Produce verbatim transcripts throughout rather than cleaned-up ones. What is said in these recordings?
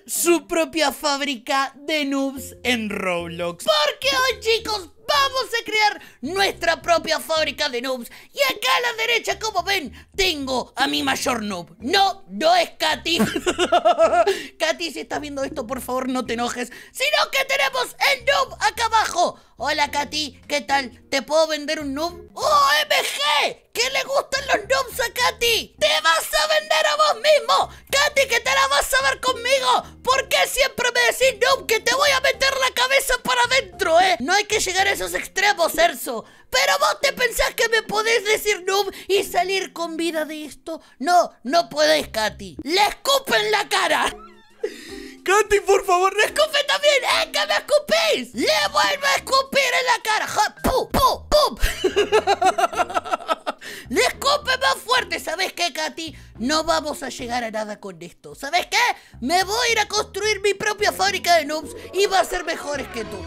tener su propia fábrica de noobs en Roblox. Porque hoy, chicos, vamos a crear nuestra propia fábrica de noobs. Y acá a la derecha, como ven, tengo a mi mayor noob. No, no es Katy. Katy, si estás viendo esto, por favor no te enojes. Sino que tenemos el noob acá abajo. Hola, Katy, ¿qué tal? ¿Te puedo vender un noob? ¡Oh, M G! ¿Qué le gustan los noobs a Katy? ¡Te vas a vender a vos mismo! ¡Katy, que te la vas a ver conmigo! ¿Por qué siempre me decís noob? Que te voy a meter la cabeza para adentro, ¿eh? No hay que llegar a esos extremos, Erso. ¿Pero vos te pensás que me podés decir noob y salir con vida de esto? No, no podés, Katy. ¡Le escupen la cara! Katy, por favor, ¡le escupe también! ¡Eh, que me escupís! ¡Le vuelvo a escupir en la cara! ¡Ja! ¡Pum, pum, pum! ¡Le escupe más fuerte! ¿Sabes qué, Katy? No vamos a llegar a nada con esto. ¿Sabes qué? Me voy a ir a construir mi propia fábrica de noobs y va a ser mejores que tú.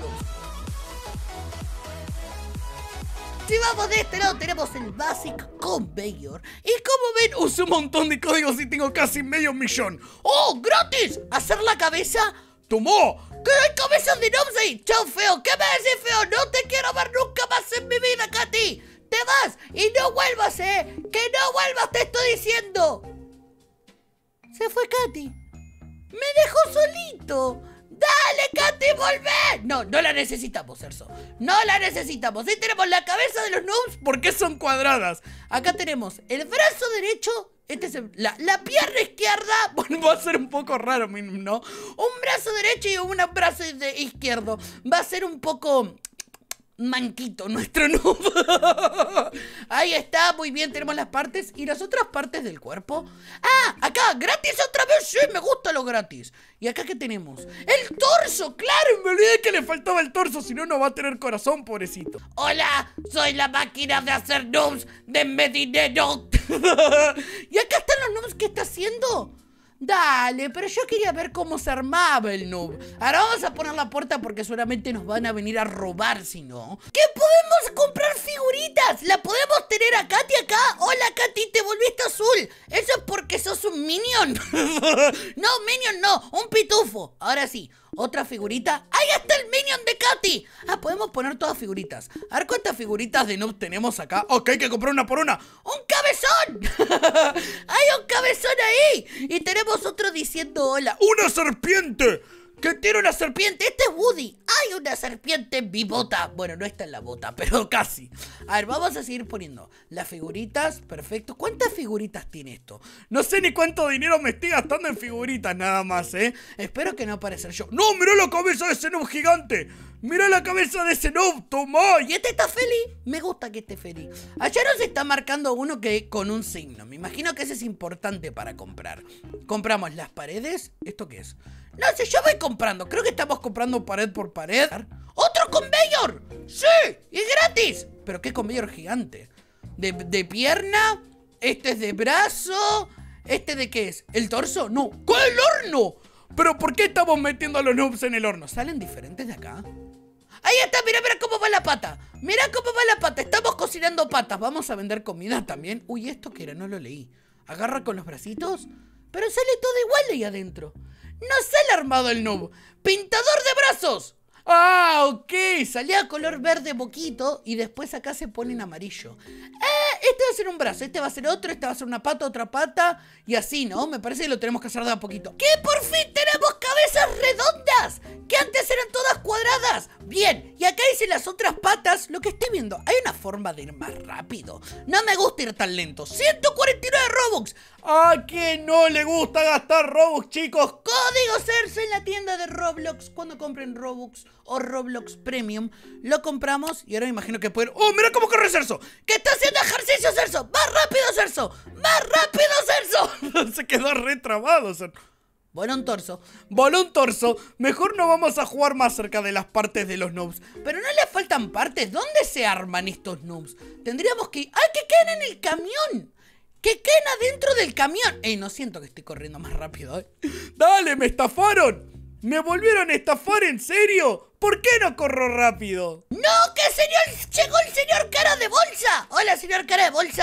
Si vamos de este lado tenemos el Basic Conveyor. Y como ven, usé un montón de códigos y tengo casi medio millón. ¡Oh, gratis! ¿Hacer la cabeza? ¡Tomó! ¡Que hay cabezas de noobs ahí! ¡Chao, feo! ¿Qué me decís, feo? No te quiero ver nunca más en mi vida, Katy. Te vas y no vuelvas, ¿eh? ¡Que no vuelvas, te estoy diciendo! Se fue Katy. Me dejó solito. ¡Dale, Katy, volvé! No, no la necesitamos, Erso. No la necesitamos. Ahí tenemos la cabeza de los noobs porque son cuadradas. Acá tenemos el brazo derecho. Este es el, la, la pierna izquierda. Bueno, va a ser un poco raro, ¿no? Un brazo derecho y un brazo de izquierdo. Va a ser un poco manquito nuestro noob. Ahí está, muy bien, tenemos las partes. ¿Y las otras partes del cuerpo? Ah, acá, gratis otra vez. Sí, me gusta lo gratis. ¿Y acá qué tenemos? ¡El torso! ¡Claro! Me olvidé que le faltaba el torso. Si no, no va a tener corazón, pobrecito. Hola, soy la máquina de hacer noobs. Denme dinero. ¿Y acá están los noobs que está haciendo? Dale, pero yo quería ver cómo se armaba el noob. Ahora vamos a poner la puerta porque seguramente nos van a venir a robar si no. ¿Qué podemos comprar figuritas? ¿La podemos tener a Katy acá? Hola, Katy, te volviste azul. Eso es porque sos un minion. No, minion no, un pitufo. Ahora sí, otra figurita. ¡Ahí está el minion de Katy! Ah, podemos poner todas figuritas. A ver cuántas figuritas de noob tenemos acá. Ok, hay que comprar una por una. ¡Un cabezón! ¡Hay un cabezón ahí! Y tenemos otro diciendo hola. ¡Una serpiente! ¡Que tiene una serpiente! ¡Este es Woody! ¡Hay una serpiente en mi bota! Bueno, no está en la bota, pero casi. A ver, vamos a seguir poniendo las figuritas. Perfecto. ¿Cuántas figuritas tiene esto? No sé ni cuánto dinero me estoy gastando en figuritas nada más, ¿eh? Espero que no aparezca yo. ¡No! ¡Mirá la cabeza de ese noob gigante! ¡Mirá la cabeza de ese noob! ¡Tomá! ¿Y este está feliz? Me gusta que esté feliz. Allá nos está marcando uno que con un signo. Me imagino que ese es importante para comprar. Compramos las paredes. ¿Esto qué es? No sé, yo voy comprando. Creo que estamos comprando pared por pared. ¡Otro conveyor! ¡Sí! ¡Y gratis! ¿Pero qué conveyor gigante? ¿De, de pierna? ¿Este es de brazo? ¿Este de qué es? ¿El torso? No. ¿Cuál es el horno? ¿Pero por qué estamos metiendo a los noobs en el horno? ¿Salen diferentes de acá? Ahí está, mira, mira cómo va la pata. Mira cómo va la pata. Estamos cocinando patas. Vamos a vender comida también. Uy, ¿esto qué era? No lo leí. Agarra con los bracitos. Pero sale todo igual ahí adentro. No sale armado el noob. ¡Pintador de brazos! Ah, ok. Salía color verde boquito y después acá se pone en amarillo. Eh, este va a ser un brazo, este va a ser otro, este va a ser una pata, otra pata. Y así, ¿no? Me parece que lo tenemos que hacer de a poquito. ¡Que por fin tenemos cabezas redondas! ¡Que antes eran todas cuadradas! Bien, y acá dice las otras patas. Lo que estoy viendo, hay una forma de ir más rápido. No me gusta ir tan lento. ciento cuarenta y nueve Robux. ¿A quién no le gusta gastar Robux, chicos? Código Cerso en la tienda de Roblox. Cuando compren Robux o Roblox Premium, lo compramos. Y ahora me imagino que pueden... ¡Oh, mira cómo corre Cerso! ¡Que está haciendo ejercicio, Cerso! ¡Más rápido, Cerso! ¡Más rápido, Cerso! Se quedó retrabado, Cerso. Voló un torso. Voló un torso. Mejor no vamos a jugar más cerca de las partes de los noobs. Pero no le faltan partes. ¿Dónde se arman estos noobs? Tendríamos que... ¡Ay, que queden en el camión! ¡Que queden adentro del camión! Ey, no siento que estoy corriendo más rápido, ¿eh? ¡Dale, me estafaron! ¿Me volvieron a estafar en serio? ¿Por qué no corro rápido? ¡No, que señor! ¡Llegó el señor cara de bolsa! Hola, señor cara de bolsa.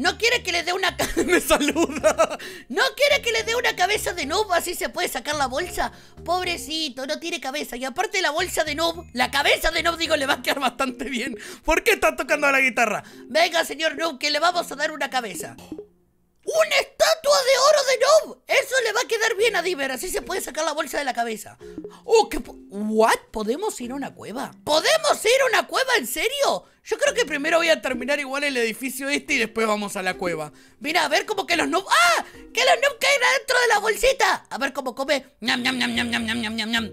No quiere que le dé una... Me saluda. No quiere que le dé una cabeza de noob, así se puede sacar la bolsa. Pobrecito, no tiene cabeza. Y aparte la bolsa de noob, la cabeza de noob, digo, le va a quedar bastante bien. ¿Por qué está tocando la guitarra? Venga, señor noob, que le vamos a dar una cabeza. ¡Una estatua de oro de noob! Eso le va a quedar bien a Diver, así se puede sacar la bolsa de la cabeza. ¡Oh, qué... ¿What? ¿Podemos ir a una cueva? ¿Podemos ir a una cueva? ¿En serio? Yo creo que primero voy a terminar igual el edificio este y después vamos a la cueva. Mira, a ver como que los noob... ¡Ah! ¡Que los noob caen adentro de la bolsita! A ver cómo come... ¡Ñam, ñam, ñam, ñam, ñam, ñam, ñam, ñam, ñam!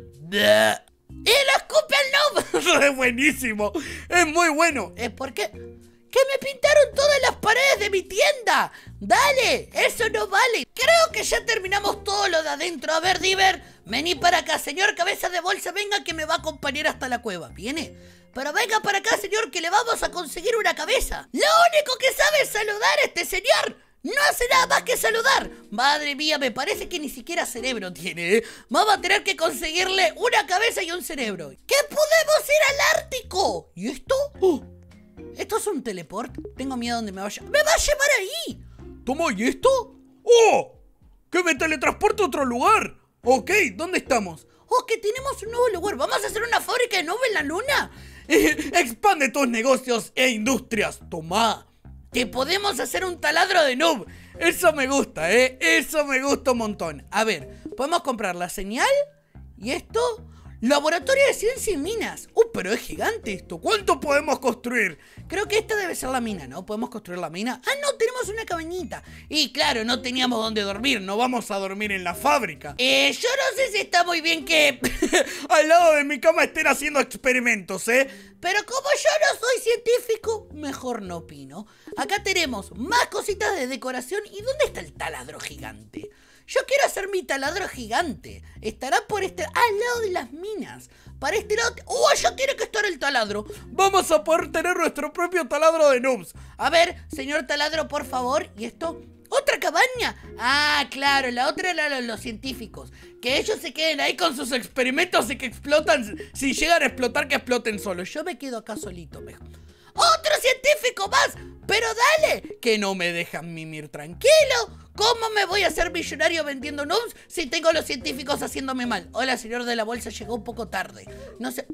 ¡Y lo escupe el noob! Es buenísimo. Es muy bueno. ¿Es por qué? ¡Que me pintaron todas las paredes de mi tienda! ¡Dale! ¡Eso no vale! Creo que ya terminamos todo lo de adentro. A ver, Diver, vení para acá. Señor cabeza de bolsa, venga que me va a acompañar hasta la cueva. ¿Viene? Pero venga para acá, señor, que le vamos a conseguir una cabeza. Lo único que sabe es saludar a este señor. No hace nada más que saludar. Madre mía, me parece que ni siquiera cerebro tiene, ¿eh? Vamos a tener que conseguirle una cabeza y un cerebro. ¡Que podemos ir al Ártico! ¿Y esto? ¡Oh! ¿Esto es un teleport? Tengo miedo donde me vaya. ¡Me va a llevar ahí! ¿Toma, y esto? ¡Oh! ¡Que me teletransporte a otro lugar! Ok, ¿dónde estamos? ¡Oh, que tenemos un nuevo lugar! ¿Vamos a hacer una fábrica de noob en la luna? ¡Expande tus negocios e industrias! ¡Toma! ¡Que podemos hacer un taladro de noob! Eso me gusta, ¿eh? Eso me gusta un montón. A ver, podemos comprar la señal. ¿Y esto? Laboratorio de ciencia y minas. Uh, pero es gigante esto. ¿Cuánto podemos construir? Creo que esta debe ser la mina, ¿no? ¿Podemos construir la mina? Ah, no, tenemos una cabañita. Y claro, no teníamos dónde dormir. No vamos a dormir en la fábrica. Eh, yo no sé si está muy bien que al lado de mi cama estén haciendo experimentos, ¿eh? Pero como yo no soy científico, mejor no opino. Acá tenemos más cositas de decoración. ¿Y dónde está el taladro gigante? Yo quiero hacer mi taladro gigante. Estará por este... Ah, al lado de las minas. Para este lado... ¡Oh, allá tiene que estar el taladro! Vamos a poder tener nuestro propio taladro de noobs. A ver, señor taladro, por favor. ¿Y esto? ¿Otra cabaña? Ah, claro, la otra era los, los científicos. Que ellos se queden ahí con sus experimentos y que explotan. Si llegan a explotar, que exploten solos. Yo me quedo acá solito, mejor. ¡Otro científico más! ¡Pero dale! Que no me dejan mimir tranquilo. ¿Cómo me voy a hacer millonario vendiendo noobs si tengo a los científicos haciéndome mal? Hola, señor de la bolsa, llegó un poco tarde. No sé...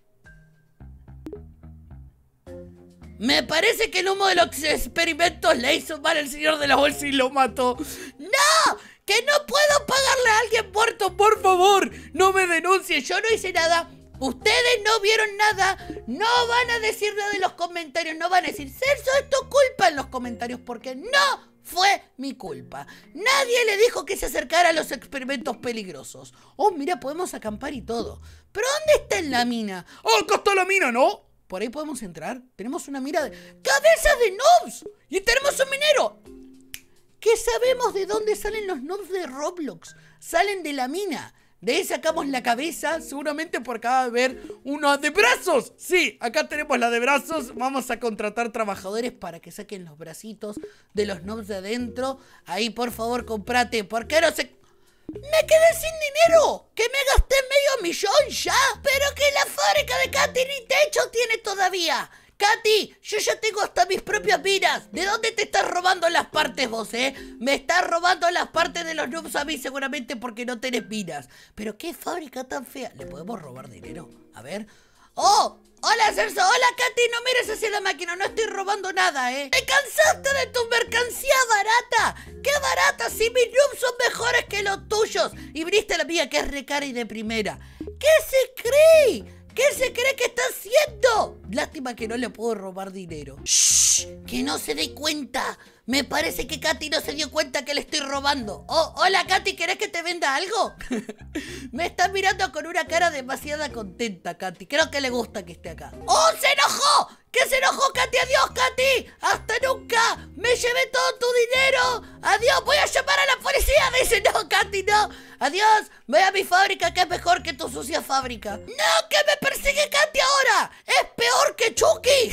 Me parece que el humo de los experimentos le hizo mal al señor de la bolsa y lo mató. ¡No! ¡Que no puedo pagarle a alguien muerto, por favor! ¡No me denuncien! Yo no hice nada. Ustedes no vieron nada. No van a decir nada en los comentarios. No van a decir, Celso, es tu culpa en los comentarios, porque no fue mi culpa. Nadie le dijo que se acercara a los experimentos peligrosos. Oh, mira, podemos acampar y todo. ¿Pero dónde está la mina? ¡Oh, acá está la mina!, ¿no? ¿Por ahí podemos entrar? Tenemos una mira de... ¡Cabezas de noobs! ¡Y tenemos un minero! ¿Qué sabemos de dónde salen los noobs de Roblox? Salen de la mina. De ahí sacamos la cabeza, seguramente por acá va a haber una de brazos. Sí, acá tenemos la de brazos. Vamos a contratar trabajadores para que saquen los bracitos de los noobs de adentro. Ahí, por favor, comprate. ¿Por qué no se...? ¡Me quedé sin dinero! ¡Que me gasté medio millón ya! ¡Pero que la fábrica de Katy ni techo tiene todavía! Katy, yo ya tengo hasta mis propias minas. ¿De dónde te estás robando las partes vos, eh? Me estás robando las partes de los noobs a mí seguramente porque no tenés minas. Pero qué fábrica tan fea. ¿Le podemos robar dinero? A ver. ¡Oh! Hola, Celso. Hola, Katy. No mires hacia la máquina. No estoy robando nada, ¿eh? ¿Te cansaste de tu mercancía barata? ¡Qué barata! Si mis noobs son mejores que los tuyos. Y viniste a la mía, que es recara y de primera. ¿Qué se cree? ¿Qué se cree que está haciendo? Lástima que no le puedo robar dinero. ¡Shh! Que no se dé cuenta. Me parece que Katy no se dio cuenta que le estoy robando. Oh, hola, Katy, ¿querés que te venda algo? Me está mirando con una cara demasiado contenta, Katy. Creo que le gusta que esté acá. ¡Oh, se enojó! ¿Qué se enojó, Katy? ¡Adiós, Katy! ¡Hasta nunca! ¡Me llevé todo tu dinero! ¡Adiós! ¡Voy a llamar a la policía! Dice, no, Katy, no. ¡Adiós! Ve a mi fábrica, que es mejor que tu sucia fábrica. ¡No, que me persigue Katy ahora! ¡Es peor que Chucky!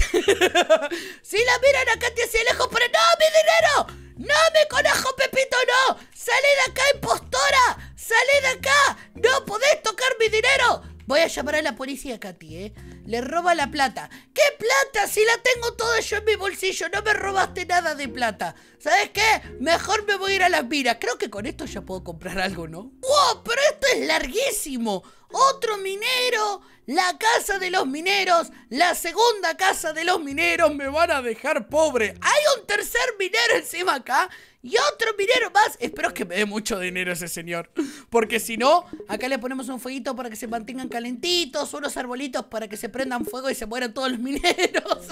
Si la miran a Katy hacia lejos, pero ¡no, mi dinero! ¡No, mi conejo Pepito, no! ¡Salí de acá, impostora! ¡Salí de acá! ¡No podés tocar mi dinero! Voy a llamar a la policía, Katy, ¿eh? Le roba la plata. ¿Qué plata? Si la tengo toda yo en mi bolsillo. No me robaste nada de plata. ¿Sabes qué? Mejor me voy a ir a las minas. Creo que con esto ya puedo comprar algo, ¿no? ¡Wow! Pero esto es larguísimo. Otro minero. La casa de los mineros. La segunda casa de los mineros. Me van a dejar pobre. Hay un tercer minero encima acá. Y otro minero más. Espero que me dé mucho dinero ese señor. Porque si no, acá le ponemos un fueguito para que se mantengan calentitos. Unos arbolitos para que se prendan fuego y se mueran todos los mineros.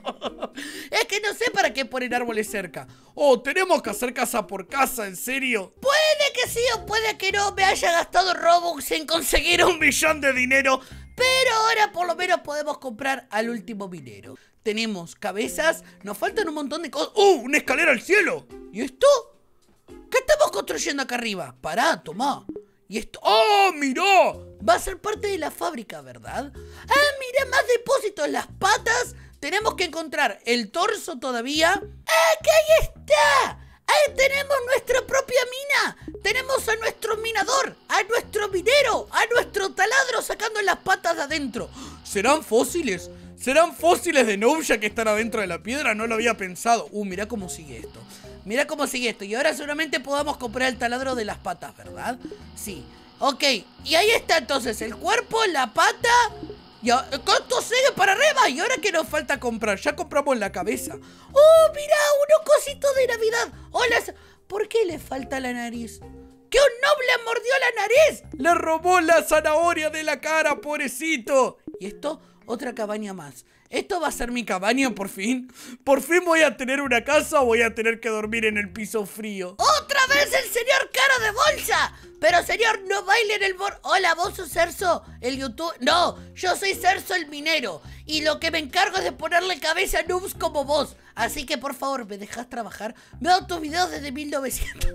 Es que no sé para qué poner árboles cerca. Oh, tenemos que hacer casa por casa, ¿en serio? Puede que sí o puede que no me haya gastado Robux en conseguir un millón de dinero. Pero ahora por lo menos podemos comprar al último minero. Tenemos cabezas, nos faltan un montón de cosas. ¡Uh! ¡Una escalera al cielo! ¿Y esto? ¿Qué estamos construyendo acá arriba? Pará, tomá. ¿Y esto? ¡Oh, mirá! Va a ser parte de la fábrica, ¿verdad? ¡Ah, mirá! Más depósitos. Las patas. Tenemos que encontrar el torso todavía. ¡Ah, que ahí está! ¡Ahí tenemos nuestra propia mina! Tenemos a nuestro minador, a nuestro minero, a nuestro taladro sacando las patas de adentro. ¿Serán fósiles? ¿Serán fósiles de Nubia que están adentro de la piedra? No lo había pensado. Uh, mirá cómo sigue esto. Mirá cómo sigue esto. Y ahora seguramente podamos comprar el taladro de las patas, ¿verdad? Sí. Ok. Y ahí está entonces el cuerpo, la pata. Y ¿cuánto sigue para arriba? ¿Y ahora qué nos falta comprar? Ya compramos la cabeza. ¡Oh, mirá! Unos cositos de Navidad. Hola. ¿Por qué le falta la nariz? ¡Que un noble mordió la nariz! Le robó la zanahoria de la cara, pobrecito. ¿Y esto? Otra cabaña más. ¿Esto va a ser mi cabaña por fin? ¿Por fin voy a tener una casa o voy a tener que dormir en el piso frío? ¡Otra vez el señor cara de bolsa! Pero señor, no baile en el bor... Hola, ¿vos sos Cerzo, el YouTube? No, yo soy Cerzo el minero. Y lo que me encargo es de ponerle cabeza a noobs como vos. Así que por favor, ¿me dejás trabajar? Veo tus videos desde mil novecientos.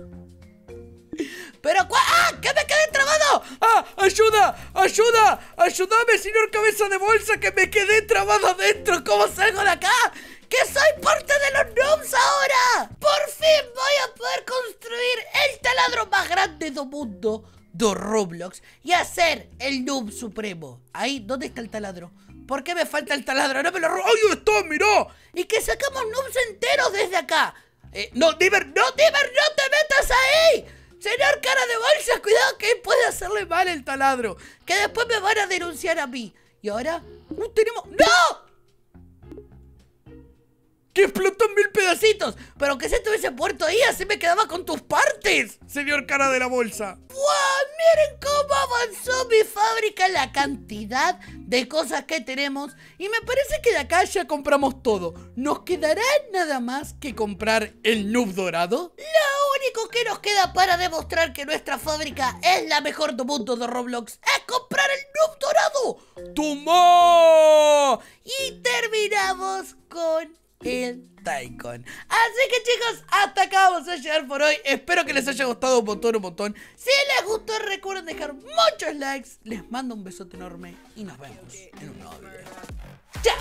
Pero ¿cuál? ¡Ah! ¡Que me quedé trabado! ¡Ah! ¡Ayuda! ¡Ayuda! ¡Ayúdame, señor cabeza de bolsa! ¡Que me quedé trabado adentro! ¿Cómo salgo de acá? ¡Que soy parte de los noobs ahora! ¡Por fin voy a poder construir el taladro más grande del mundo de Roblox y hacer el noob supremo! Ahí, ¿dónde está el taladro? ¿Por qué me falta el taladro? ¡No me lo robo! ¡Ahí está! ¡Mirá! Y que sacamos noobs enteros desde acá. Eh, no, Diver, no, Diver, no te metas ahí. Señor cara de bolsa, cuidado que puede hacerle mal el taladro. Que después me van a denunciar a mí. Y ahora, no tenemos... ¡No! ¡Que explotó en mil pedacitos! Pero que se estuviese puerto ahí, así me quedaba con tus partes, señor cara de la bolsa. ¡Wow! Miren cómo avanzó mi fábrica, la cantidad de cosas que tenemos. Y me parece que de acá ya compramos todo. ¿Nos quedará nada más que comprar el noob dorado? Lo único que nos queda para demostrar que nuestra fábrica es la mejor del mundo de Roblox es comprar el noob dorado. ¡Toma! Y terminamos con el Tycoon. Así que chicos, hasta acá vamos a llegar por hoy. Espero que les haya gustado un montón, un montón. Si les gustó, recuerden dejar muchos likes. Les mando un besote enorme y nos vemos en un nuevo video. ¡Chao!